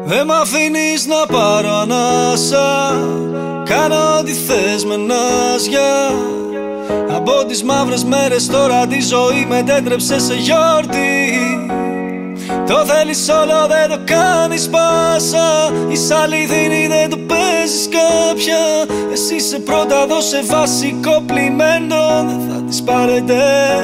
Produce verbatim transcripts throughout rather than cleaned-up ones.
Δεν μ' αφήνεις να πάρω ανάσα, κάνω ό,τι θες με ναζιά. Από τις μαύρες μέρες τώρα τη ζωή μετέτρεψε σε γιορτή. Το θέλεις όλο, δεν το κάνεις πάσα. Είσαι αληθινή, δεν το παίζεις κάποια. Εσύ είσαι πρώτα, δώσε βασικό πλημέντο, δεν θα τις πάρετε.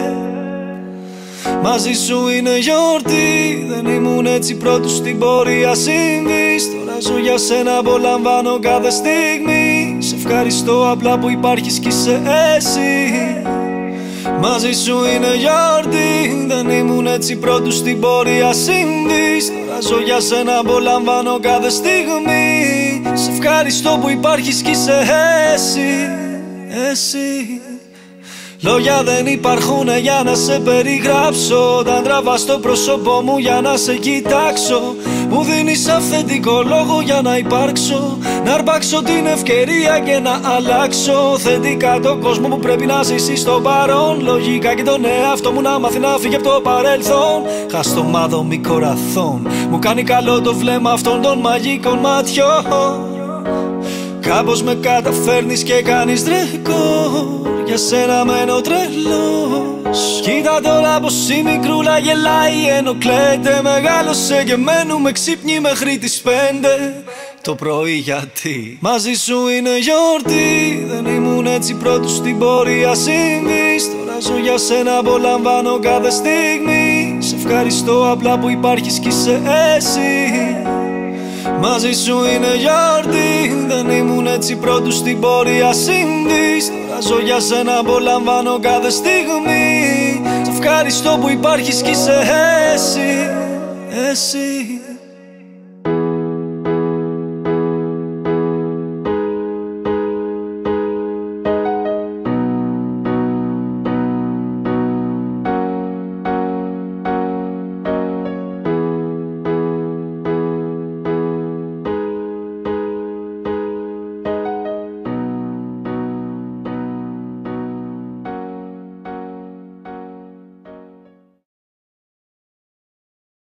Μαζί σου είναι γιορτή, δεν ήμουν έτσι πρώτος στην πορεία συμβείς. Τώρα ζω για σένα, απολαμβάνω κάθε στιγμή. Σε ευχαριστώ απλά που υπάρχεις κι είσαι εσύ. Μαζί σου είναι γιορτή, δεν ήμουν έτσι πρώτος στην πορεία συμβείς. Τώρα ζω για σένα, απολαμβάνω κάθε στιγμή. Σε ευχαριστώ που υπάρχεις κι είσαι εσύ, εσύ. Λόγια δεν υπάρχουνε για να σε περιγράψω. Όταν τραβάς το πρόσωπό μου για να σε κοιτάξω, μου δίνεις αυθεντικό λόγο για να υπάρξω. Να αρπάξω την ευκαιρία και να αλλάξω θετικά τον κόσμο που πρέπει να ζήσει στο παρόν. Λογικά και τον εαυτό μου να μάθει να φύγει από το παρελθόν. Χαστομάδο μη κοραθών, μου κάνει καλό το βλέμμα αυτών των μαγικών ματιών. Κάπως με καταφέρνεις και κάνεις ρεκόρ, για σένα μένω τρελός. Κοίτα τώρα πως η μικρούλα γελάει ενώ κλαίτε. Μεγάλωσε και μένουμε ξύπνοι μέχρι τις πέντε το πρωί. Γιατί μαζί σου είναι γιορτή, δεν ήμουν έτσι πρώτος στην πορεία συμβείς. Τώρα ζω για σένα, απολαμβάνω κάθε στιγμή. Σε ευχαριστώ απλά που υπάρχεις κι είσαι εσύ. Μαζί σου είναι γιορτή, δεν ήμουν έτσι πρώτος στην πορεία συμβείς. Τώρα ζω για σένα, απολαμβάνω κάθε στιγμή. Σε ευχαριστώ που υπάρχεις κι είσαι εσύ, εσύ.